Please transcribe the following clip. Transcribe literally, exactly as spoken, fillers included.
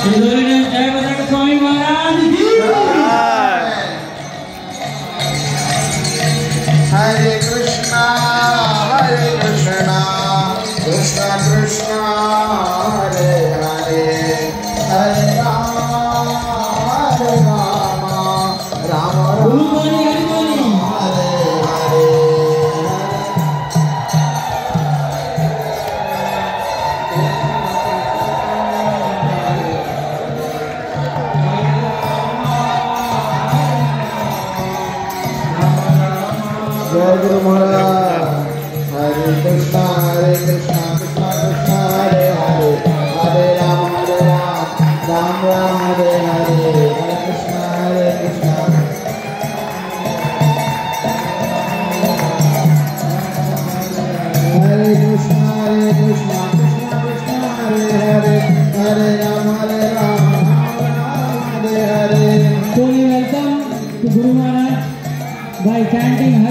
जय बजरंग स्वामी महाराज की। हरे कृष्णा हरे कृष्णा कृष्णा कृष्णा हरे हरे हरे राम हरे राम राम राम हरे हरे। जय गुरु महाराज। हरे कृष्णा हरे कृष्णा कृष्णा कृष्णा हरे हरे हरे राम हरे राम राम राम हरे हरे हरे कृष्णा हरे कृष्णा। हरे कृष्णा हरे कृष्णा कृष्णा कृष्णा हरे हरे हरे राम हरे Ram Ram Ram Hare Hare. So we welcome to Guru Maharaj by chanting